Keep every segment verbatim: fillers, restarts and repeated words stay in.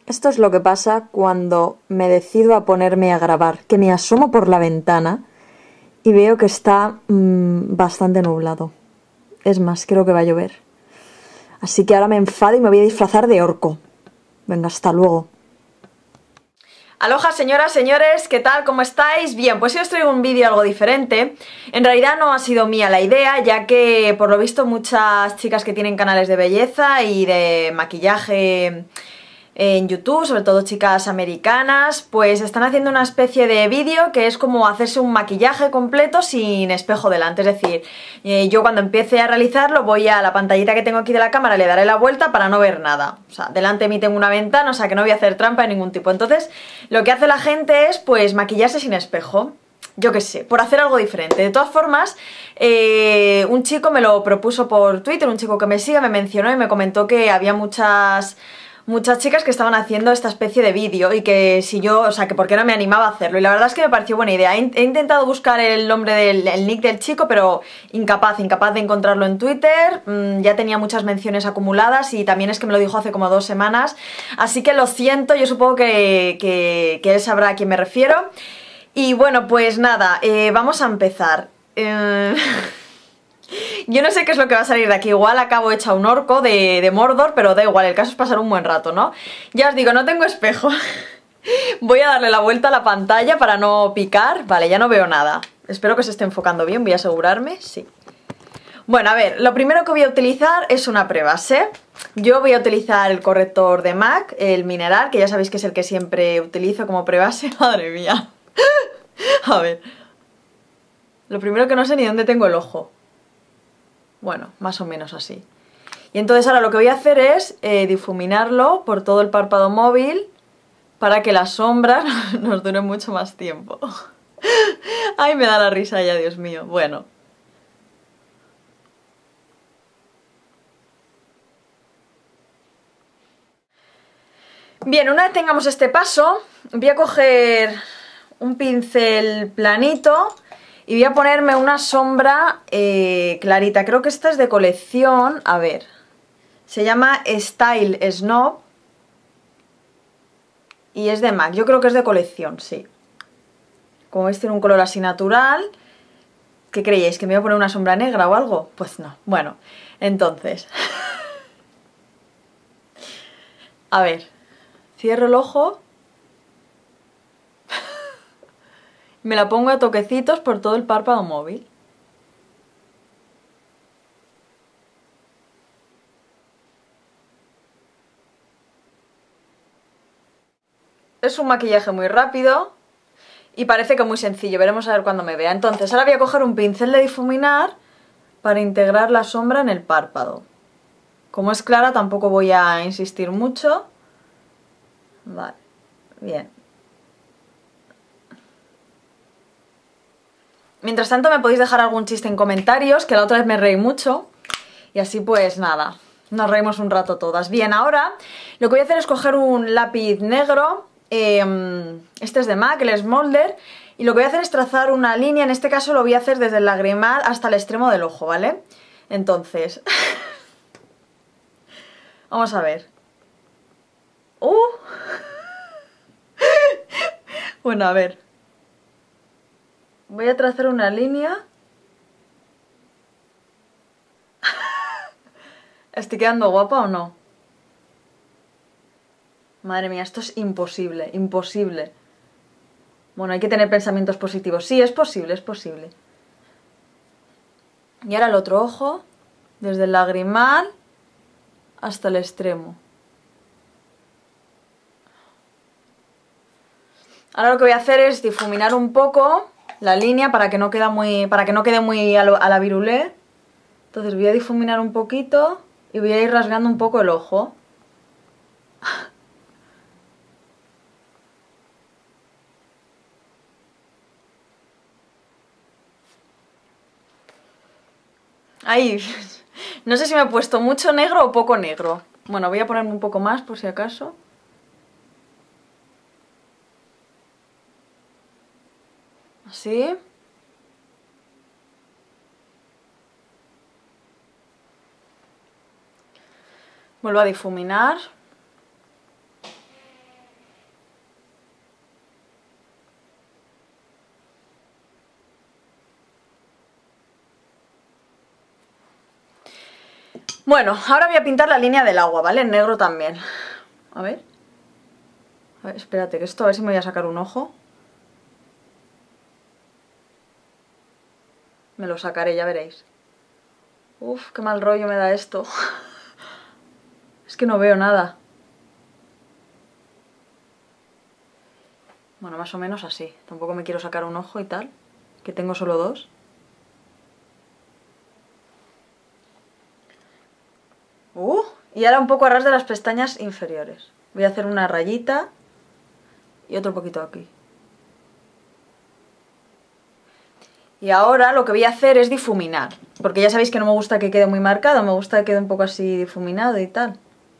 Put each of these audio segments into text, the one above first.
Esto es lo que pasa cuando me decido a ponerme a grabar, que me asomo por la ventana y veo que está mmm, bastante nublado. Es más, creo que va a llover. Así que ahora me enfado y me voy a disfrazar de orco. Venga, hasta luego. Aloha señoras, señores, ¿qué tal? ¿Cómo estáis? Bien, pues hoy os traigo un vídeo algo diferente. En realidad no ha sido mía la idea, ya que por lo visto muchas chicas que tienen canales de belleza y de maquillaje en YouTube, sobre todo chicas americanas, pues están haciendo una especie de vídeo que es como hacerse un maquillaje completo sin espejo delante. Es decir, eh, yo cuando empiece a realizarlo voy a la pantallita que tengo aquí de la cámara, le daré la vuelta para no ver nada. O sea, delante de mí tengo una ventana, o sea que no voy a hacer trampa de ningún tipo. Entonces, lo que hace la gente es pues maquillarse sin espejo. Yo qué sé, por hacer algo diferente. De todas formas, eh, un chico me lo propuso por Twitter, un chico que me sigue, me mencionó y me comentó que había muchas... muchas chicas que estaban haciendo esta especie de vídeo y que si yo, o sea, que por qué no me animaba a hacerlo. Y la verdad es que me pareció buena idea. He, he intentado buscar el nombre del el nick del chico, pero incapaz, incapaz de encontrarlo en Twitter. Mm, ya tenía muchas menciones acumuladas y también es que me lo dijo hace como dos semanas. Así que lo siento, yo supongo que, que, que él sabrá a quién me refiero. Y bueno, pues nada, eh, vamos a empezar. Eh... Yo no sé qué es lo que va a salir de aquí, igual acabo hecha un orco de, de Mordor, pero da igual, el caso es pasar un buen rato, ¿no? Ya os digo, no tengo espejo. Voy a darle la vuelta a la pantalla para no picar. Vale, ya no veo nada. Espero que se esté enfocando bien, voy a asegurarme, sí. Bueno, a ver, lo primero que voy a utilizar es una prebase. Yo voy a utilizar el corrector de MAC, el mineral, que ya sabéis que es el que siempre utilizo como prebase. Madre mía. A ver. Lo primero que no sé ni dónde tengo el ojo. Bueno, más o menos así. Y entonces ahora lo que voy a hacer es eh, difuminarlo por todo el párpado móvil para que las sombras nos duren mucho más tiempo. Ay, me da la risa ya, Dios mío. Bueno. Bien, una vez tengamos este paso, voy a coger un pincel planito y voy a ponerme una sombra eh, clarita. Creo que esta es de colección. A ver. Se llama Style Snob. Y es de MAC. Yo creo que es de colección, sí. Como veis tiene un color así natural. ¿Qué creéis? ¿Que me voy a poner una sombra negra o algo? Pues no. Bueno, entonces. A ver. Cierro el ojo. Me la pongo a toquecitos por todo el párpado móvil. Es un maquillaje muy rápido y parece que muy sencillo, veremos a ver cuando me vea. Entonces ahora voy a coger un pincel de difuminar para integrar la sombra en el párpado. Como es clara tampoco voy a insistir mucho. Vale, bien. Mientras tanto me podéis dejar algún chiste en comentarios, que la otra vez me reí mucho. Y así pues nada, nos reímos un rato todas. Bien, ahora lo que voy a hacer es coger un lápiz negro. Eh, este es de MAC, el Smolder. Y lo que voy a hacer es trazar una línea. En este caso lo voy a hacer desde el lagrimal hasta el extremo del ojo, ¿vale? Entonces... Vamos a ver. ¡Uh! Bueno, a ver. Voy a trazar una línea. ¿Estoy quedando guapa o no? Madre mía, esto es imposible, imposible. Bueno, hay que tener pensamientos positivos. Sí, es posible, es posible. Y ahora el otro ojo, desde el lagrimal hasta el extremo. Ahora lo que voy a hacer es difuminar un poco la línea para que no quede muy, para que no quede muy a, lo, a la virulé. Entonces voy a difuminar un poquito y voy a ir rasgando un poco el ojo. Ahí, no sé si me he puesto mucho negro o poco negro. Bueno, voy a ponerme un poco más por si acaso. Así. Vuelvo a difuminar. Bueno, ahora voy a pintar la línea del agua, ¿vale? En negro también. A ver. A ver, espérate, que esto, a ver si me voy a sacar un ojo. Me lo sacaré, ya veréis. Uf, qué mal rollo me da esto. Es que no veo nada. Bueno, más o menos así. Tampoco me quiero sacar un ojo y tal, que tengo solo dos. Uh, y ahora un poco a ras de las pestañas inferiores. Voy a hacer una rayita y otro poquito aquí. Y ahora lo que voy a hacer es difuminar, porque ya sabéis que no me gusta que quede muy marcado, me gusta que quede un poco así difuminado y tal.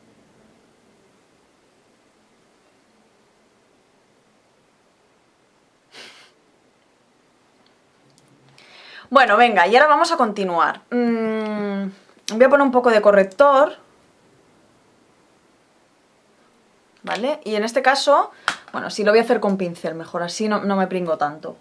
Bueno, venga, y ahora vamos a continuar. Mm, voy a poner un poco de corrector. ¿Vale? Y en este caso, bueno, sí lo voy a hacer con pincel, mejor así no, no me pringo tanto.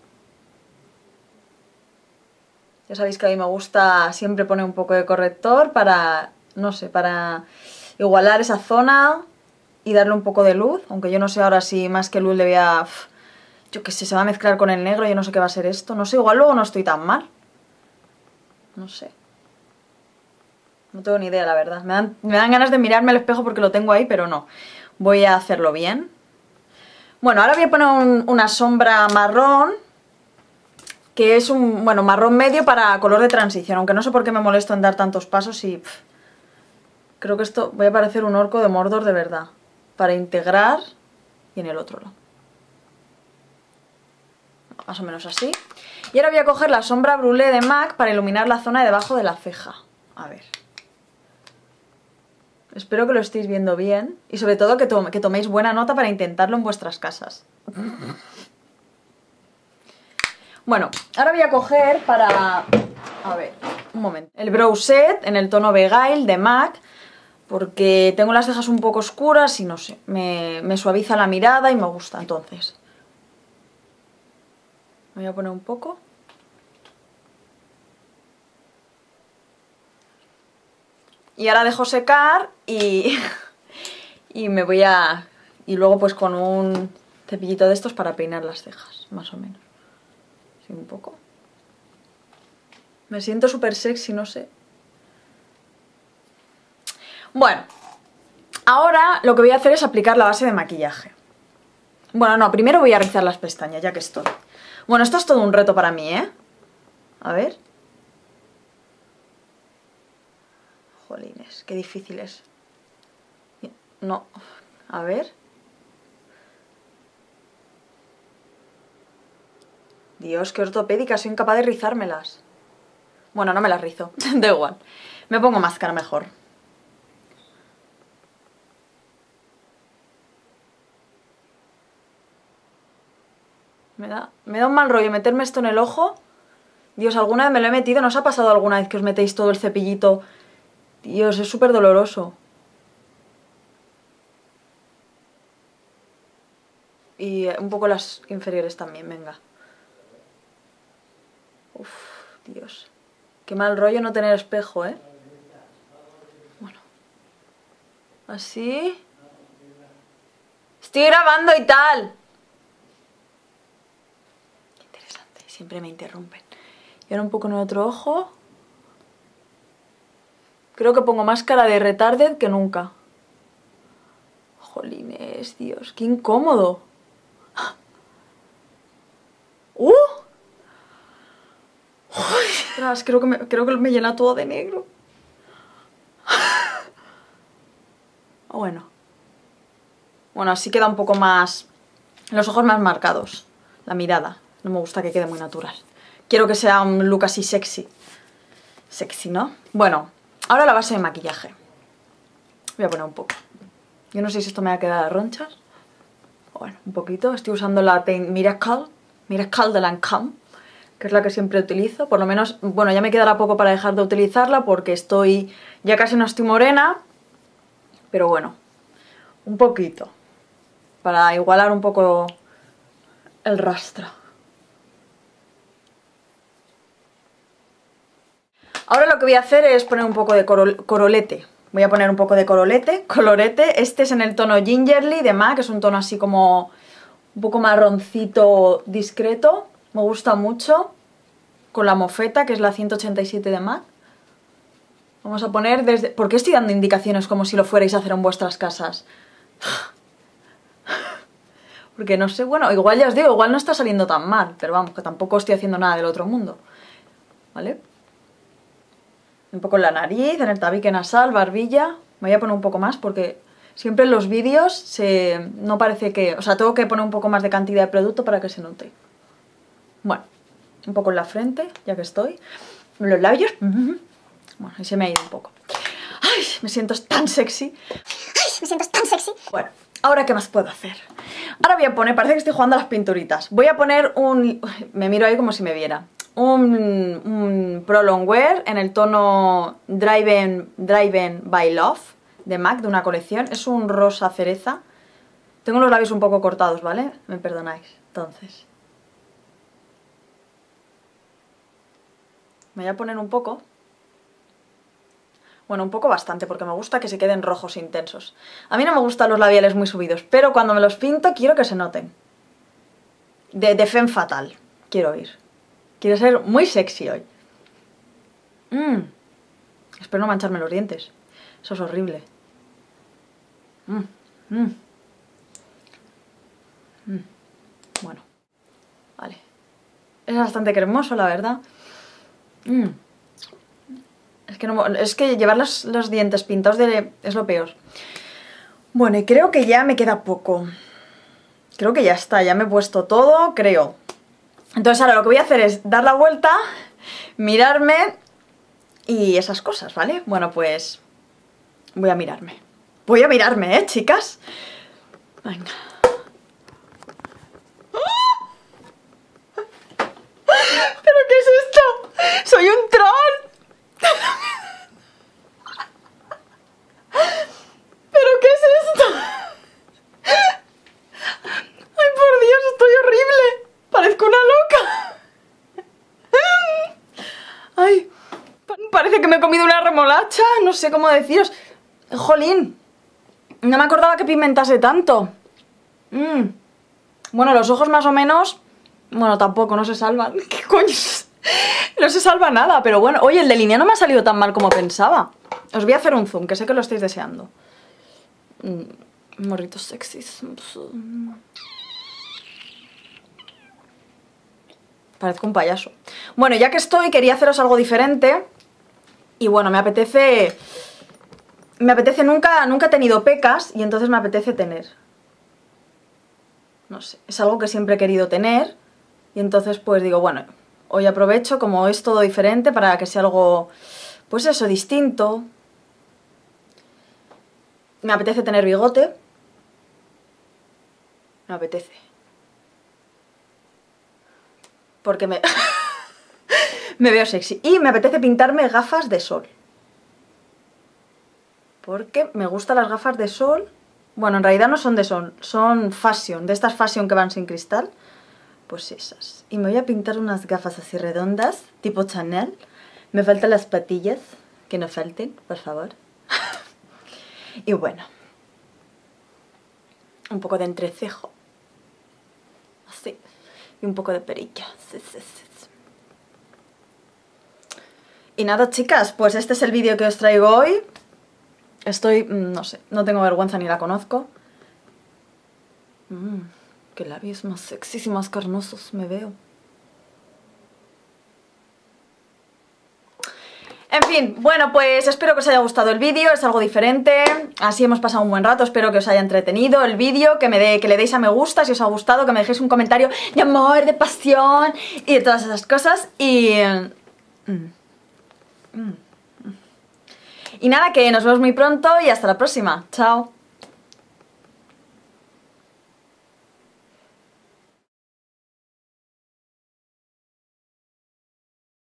Ya sabéis que a mí me gusta siempre poner un poco de corrector para, no sé, para igualar esa zona y darle un poco de luz. Aunque yo no sé ahora si más que luz le voy a... Yo qué sé, se va a mezclar con el negro, yo no sé qué va a ser esto. No sé, igual luego no estoy tan mal. No sé. No tengo ni idea, la verdad. Me dan, me dan ganas de mirarme al espejo porque lo tengo ahí, pero no. Voy a hacerlo bien. Bueno, ahora voy a poner un, una sombra marrón, que es un, bueno, marrón medio para color de transición, aunque no sé por qué me molesto en dar tantos pasos y... Pff, creo que esto voy a parecer un orco de Mordor de verdad, para integrar y en el otro lado. Más o menos así. Y ahora voy a coger la sombra brulé de MAC para iluminar la zona de debajo de la ceja. A ver. Espero que lo estéis viendo bien y sobre todo que, to que toméis buena nota para intentarlo en vuestras casas. Bueno, ahora voy a coger para... A ver, un momento. El Brow Set en el tono Beguile de MAC, porque tengo las cejas un poco oscuras y no sé, me, me suaviza la mirada y me gusta, entonces. Me voy a poner un poco. Y ahora dejo secar y, y me voy a... Y luego pues con un cepillito de estos para peinar las cejas, más o menos. Sí, un poco. Me siento súper sexy, no sé. Bueno, ahora lo que voy a hacer es aplicar la base de maquillaje. Bueno, no, primero voy a rizar las pestañas, ya que estoy. Bueno, esto es todo un reto para mí, ¿eh? A ver. Jolines, qué difícil es. No, a ver. Dios, qué ortopédica, soy incapaz de rizármelas. Bueno, no me las rizo, da igual. Me pongo máscara mejor. Me da, me da un mal rollo meterme esto en el ojo. Dios, alguna vez me lo he metido, ¿no os ha pasado alguna vez que os metéis todo el cepillito? Dios, es súper doloroso. Y un poco las inferiores también, venga. Uf, Dios. Qué mal rollo no tener espejo, ¿eh? Bueno. Así. Estoy grabando y tal. Qué interesante, siempre me interrumpen. Y ahora un poco en el otro ojo. Creo que pongo más cara de retarded que nunca. Jolines, Dios, qué incómodo. ¡Uh! Ostras, creo que me, creo que me llena todo de negro. Bueno. Bueno, así queda un poco más... Los ojos más marcados. La mirada. No me gusta que quede muy natural. Quiero que sea un look así sexy. Sexy, ¿no? Bueno, ahora la base de maquillaje. Voy a poner un poco. Yo no sé si esto me va a quedar a ronchas. Bueno, un poquito. Estoy usando la Miracle. Miracle de Lancôme, que es la que siempre utilizo. Por lo menos, bueno, ya me quedará poco para dejar de utilizarla porque estoy... Ya casi no estoy morena. Pero bueno, un poquito. Para igualar un poco el rastro. Ahora lo que voy a hacer es poner un poco de corol corolete. Voy a poner un poco de corolete, colorete. Este es en el tono Gingerly de MAC, es un tono así como un poco marroncito discreto. Me gusta mucho. Con la mofeta, que es la ciento ochenta y siete de MAC. Vamos a poner desde... ¿Por qué estoy dando indicaciones como si lo fuerais a hacer en vuestras casas? Porque no sé, bueno, igual ya os digo, igual no está saliendo tan mal, pero vamos, que tampoco estoy haciendo nada del otro mundo. ¿Vale? Un poco en la nariz, en el tabique nasal, barbilla. Me voy a poner un poco más porque siempre en los vídeos se... no parece que... O sea, tengo que poner un poco más de cantidad de producto para que se note. Bueno, un poco en la frente, ya que estoy. En los labios. Bueno, y se me ha ido un poco. ¡Ay! Me siento tan sexy. ¡Ay! Me siento tan sexy. Bueno, ¿ahora qué más puedo hacer? Ahora voy a poner... Parece que estoy jugando a las pinturitas. Voy a poner un... Me miro ahí como si me viera. Un, un Prolong Wear en el tono Driven, Driven by Love de MAC, de una colección. Es un rosa cereza. Tengo los labios un poco cortados, ¿vale? Me perdonáis. Entonces... me voy a poner un poco. Bueno, un poco bastante, porque me gusta que se queden rojos intensos. A mí no me gustan los labiales muy subidos, pero cuando me los pinto quiero que se noten. De, de femme fatal, quiero ir. Quiero ser muy sexy hoy. Mm. Espero no mancharme los dientes. Eso es horrible. Mm. Mm. Mm. Bueno, vale. Es bastante cremoso, la verdad. Mm. Es que, no, es que llevar los, los dientes pintados de, es lo peor. Bueno, y creo que ya me queda poco. Creo que ya está, ya me he puesto todo, creo. Entonces ahora lo que voy a hacer es dar la vuelta, mirarme y esas cosas, ¿vale? Bueno, pues voy a mirarme. Voy a mirarme, ¿eh, chicas? Venga. ¿Pero qué es esto? ¡Soy un troll! ¿Pero qué es esto? ¡Ay, por Dios, estoy horrible! ¡Parezco una loca! ¡Ay! Parece que me he comido una remolacha, no sé cómo deciros. ¡Jolín! No me acordaba que pigmentase tanto. Mm. Bueno, los ojos más o menos... Bueno, tampoco, no se salvan. ¿Qué coño? No se salva nada, pero bueno. Oye, el delineado no me ha salido tan mal como pensaba. Os voy a hacer un zoom, que sé que lo estáis deseando. Mm, morritos sexys. Parezco un payaso. Bueno, ya que estoy, quería haceros algo diferente. Y bueno, me apetece... Me apetece, nunca, nunca he tenido pecas y entonces me apetece tener. No sé, es algo que siempre he querido tener. Y entonces pues digo, bueno, hoy aprovecho, como es todo diferente, para que sea algo, pues eso, distinto. Me apetece tener bigote. Me apetece. Porque me... me veo sexy. Y me apetece pintarme gafas de sol. Porque me gustan las gafas de sol. Bueno, en realidad no son de sol, son fashion, de estas fashion que van sin cristal. Pues esas. Y me voy a pintar unas gafas así redondas, tipo Chanel. Me faltan las patillas, que no falten, por favor. Y bueno, un poco de entrecejo. Así. Y un poco de perilla. Sí, sí, sí. Y nada, chicas, pues este es el vídeo que os traigo hoy. Estoy, no sé, no tengo vergüenza ni la conozco. Mmm, qué labios más sexys y más carnosos me veo. En fin, bueno, pues espero que os haya gustado el vídeo, es algo diferente, así hemos pasado un buen rato, espero que os haya entretenido el vídeo, que, me de, que le deis a me gusta si os ha gustado, que me dejéis un comentario de amor, de pasión y de todas esas cosas y... Mm, mm. Y nada, que nos vemos muy pronto y hasta la próxima. Chao.